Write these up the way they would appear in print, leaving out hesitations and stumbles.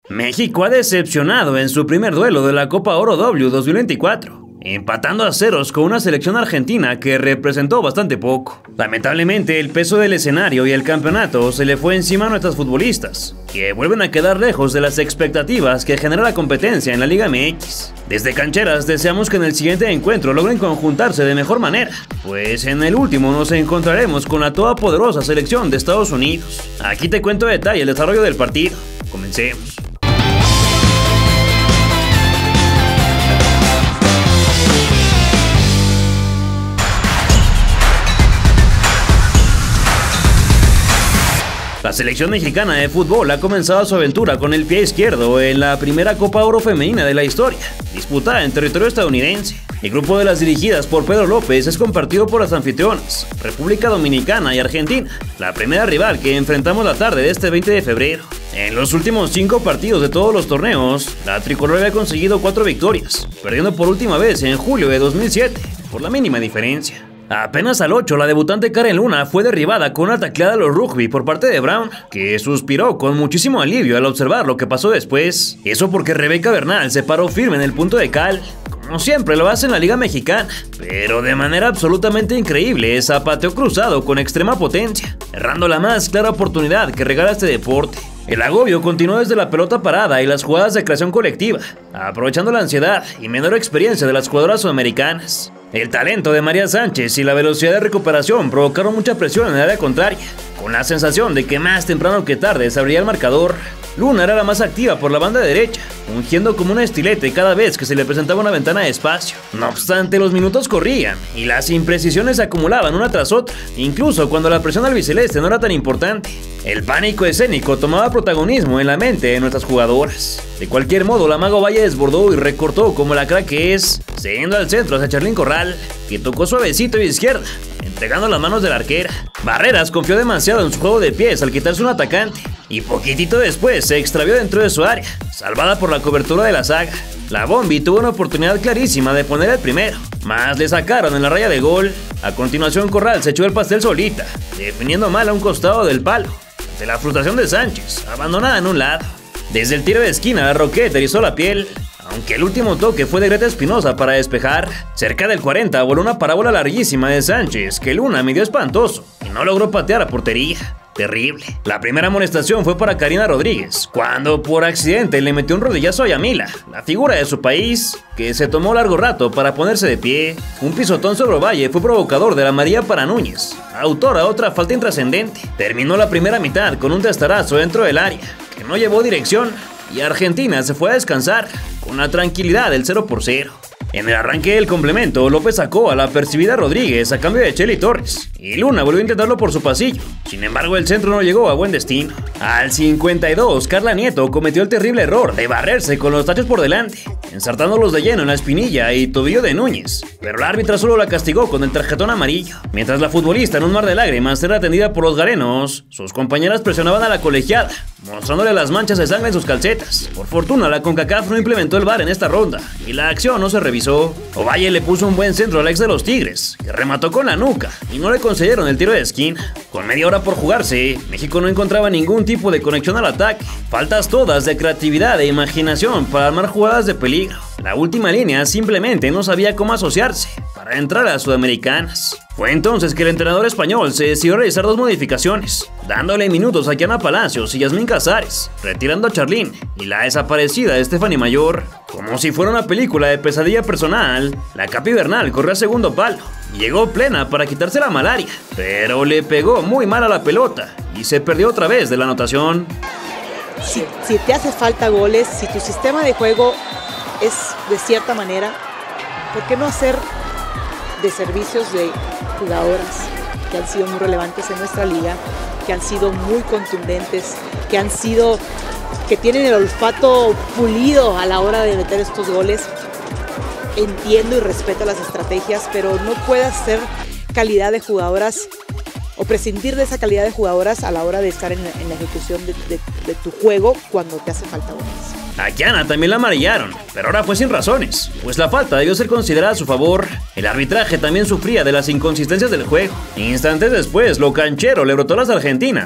México ha decepcionado en su primer duelo de la Copa Oro W 2024, empatando a ceros con una selección argentina que representó bastante poco. Lamentablemente, el peso del escenario y el campeonato se le fue encima a nuestras futbolistas, que vuelven a quedar lejos de las expectativas que genera la competencia en la Liga MX. Desde Cancheras deseamos que en el siguiente encuentro logren conjuntarse de mejor manera, pues en el último nos encontraremos con la todopoderosa selección de Estados Unidos. Aquí te cuento en detalle el desarrollo del partido. Comencemos. La selección mexicana de fútbol ha comenzado su aventura con el pie izquierdo en la primera Copa Oro femenina de la historia, disputada en territorio estadounidense. El grupo de las dirigidas por Pedro López es compartido por las anfitrionas, República Dominicana y Argentina, la primera rival que enfrentamos la tarde de este 20 de febrero. En los últimos 5 partidos de todos los torneos, la tricolor había conseguido 4 victorias, perdiendo por última vez en julio de 2007, por la mínima diferencia. Apenas al 8, la debutante Karen Luna fue derribada con una tacleada a los rugby por parte de Brown, que suspiró con muchísimo alivio al observar lo que pasó después. Eso porque Rebeca Bernal se paró firme en el punto de cal, como siempre lo hace en la Liga Mexicana, pero de manera absolutamente increíble zapateó cruzado con extrema potencia, errando la más clara oportunidad que regala este deporte. El agobio continuó desde la pelota parada y las jugadas de creación colectiva, aprovechando la ansiedad y menor experiencia de las jugadoras sudamericanas. El talento de María Sánchez y la velocidad de recuperación provocaron mucha presión en el área contraria, con la sensación de que más temprano que tarde se abriría el marcador. Luna era la más activa por la banda derecha, fungiendo como un estilete cada vez que se le presentaba una ventana de espacio. No obstante, los minutos corrían y las imprecisiones se acumulaban una tras otra, incluso cuando la presión albiceleste no era tan importante. El pánico escénico tomaba protagonismo en la mente de nuestras jugadoras. De cualquier modo, la Mago Valle desbordó y recortó como la crack que es, cediendo al centro hacia Charlín Corral, que tocó suavecito y de izquierda, entregando las manos de la arquera. Barreras confió demasiado en su juego de pies al quitarse un atacante, y poquitito después se extravió dentro de su área, salvada por la cobertura de la zaga. La Bombi tuvo una oportunidad clarísima de poner el primero, mas le sacaron en la raya de gol. A continuación Corral se echó el pastel solita, definiendo mal a un costado del palo, ante la frustración de Sánchez, abandonada en un lado. Desde el tiro de esquina, la Roquette erizó la piel, aunque el último toque fue de Greta Espinosa para despejar. Cerca del 40 voló una parábola larguísima de Sánchez que Luna midió espantoso y no logró patear a portería. Terrible. La primera amonestación fue para Karina Rodríguez, cuando por accidente le metió un rodillazo a Yamila, la figura de su país, que se tomó largo rato para ponerse de pie. Un pisotón sobre Ovalle fue provocador de la María para Núñez, autora otra falta intrascendente. Terminó la primera mitad con un testarazo dentro del área, que no llevó dirección, y Argentina se fue a descansar con la tranquilidad del 0-0. En el arranque del complemento, López sacó a la apercibida Rodríguez a cambio de Chely Torres, y Luna volvió a intentarlo por su pasillo. Sin embargo, el centro no llegó a buen destino. Al 52, Carla Nieto cometió el terrible error de barrerse con los tachos por delante, ensartándolos de lleno en la espinilla y tobillo de Núñez, pero la árbitra solo la castigó con el tarjetón amarillo. Mientras la futbolista, en un mar de lágrimas, era atendida por los garenos, sus compañeras presionaban a la colegiada, mostrándole las manchas de sangre en sus calcetas. Por fortuna, la CONCACAF no implementó el VAR en esta ronda, y la acción no se revisó. Ovalle le puso un buen centro al ex de los Tigres, que remató con la nuca y no le concedieron el tiro de esquina. Con media hora por jugarse, México no encontraba ningún tipo de conexión al ataque. Faltas todas de creatividad e imaginación para armar jugadas de peligro. La última línea simplemente no sabía cómo asociarse para entrar a las sudamericanas. Fue entonces que el entrenador español se decidió a realizar 2 modificaciones, dándole minutos a Kiana Palacios y Yasmín Casares, retirando a Charlín y la desaparecida Stephanie Mayor. Como si fuera una película de pesadilla personal, la Capi Bernal corrió a segundo palo y llegó plena para quitarse la malaria, pero le pegó muy mal a la pelota y se perdió otra vez de la anotación. Si te hace falta goles, si tu sistema de juego es de cierta manera, ¿por qué no hacer de servicios de jugadoras que han sido muy relevantes en nuestra liga, que han sido muy contundentes, que tienen el olfato pulido a la hora de meter estos goles? Entiendo y respeto las estrategias, pero no puedes hacer calidad de jugadoras o prescindir de esa calidad de jugadoras a la hora de estar en la ejecución de tu juego cuando te hace falta goles. A Kiana también la amarillaron, pero ahora fue sin razones, pues la falta debió ser considerada a su favor. El arbitraje también sufría de las inconsistencias del juego. Instantes después, lo canchero le brotó a las argentinas,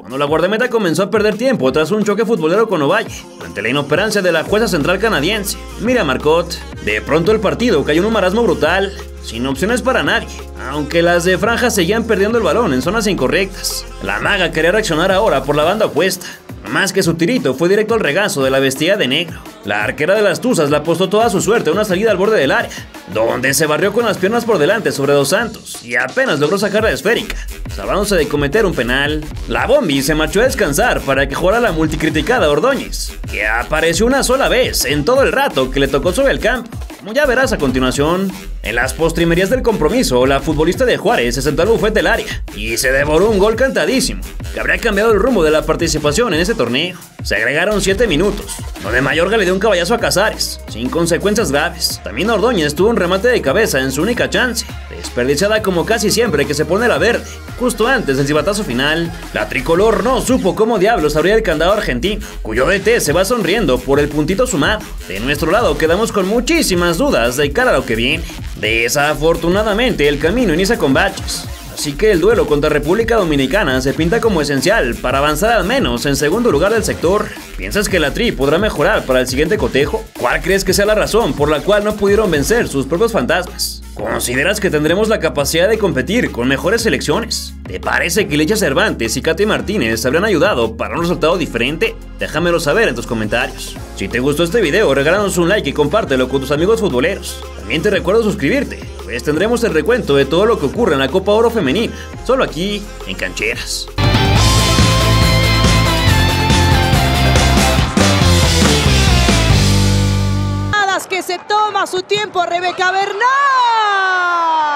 cuando la guardameta comenzó a perder tiempo tras un choque futbolero con Ovalle, ante la inoperancia de la jueza central canadiense, Miriam Marcotte. De pronto el partido cayó en un marasmo brutal, sin opciones para nadie, aunque las de Franja seguían perdiendo el balón en zonas incorrectas. La maga quería reaccionar ahora por la banda opuesta, más que su tirito fue directo al regazo de la vestida de negro. La arquera de las Tuzas le apostó toda su suerte a una salida al borde del área, donde se barrió con las piernas por delante sobre Dos Santos y apenas logró sacar la esférica, salvándose de cometer un penal. La Bombi se marchó a descansar para que jugara la multicriticada Ordóñez, que apareció una sola vez en todo el rato que le tocó sobre el campo, como ya verás a continuación. En las postrimerías del compromiso, la futbolista de Juárez se sentó al bufete del área y se devoró un gol cantadísimo, que habría cambiado el rumbo de la participación en ese torneo. Se agregaron 7 minutos, donde Mayorga le dio un caballazo a Casares, sin consecuencias graves. También Ordóñez tuvo un remate de cabeza en su única chance, desperdiciada como casi siempre que se pone la verde, justo antes del silbatazo final. La tricolor no supo cómo diablos abría el candado argentino, cuyo DT se va sonriendo por el puntito sumado. De nuestro lado quedamos con muchísimas dudas de cara a lo que viene. Desafortunadamente el camino inicia con baches, así que el duelo contra República Dominicana se pinta como esencial para avanzar al menos en segundo lugar del sector. ¿Piensas que la Tri podrá mejorar para el siguiente cotejo? ¿Cuál crees que sea la razón por la cual no pudieron vencer sus propios fantasmas? ¿Consideras que tendremos la capacidad de competir con mejores selecciones? ¿Te parece que Licha Cervantes y Katy Martínez habrían ayudado para un resultado diferente? Déjamelo saber en tus comentarios. Si te gustó este video, regálanos un like y compártelo con tus amigos futboleros. También te recuerdo suscribirte, pues tendremos el recuento de todo lo que ocurre en la Copa Oro Femenina, solo aquí en Cancheras. Que se toma su tiempo Rebeca Bernal.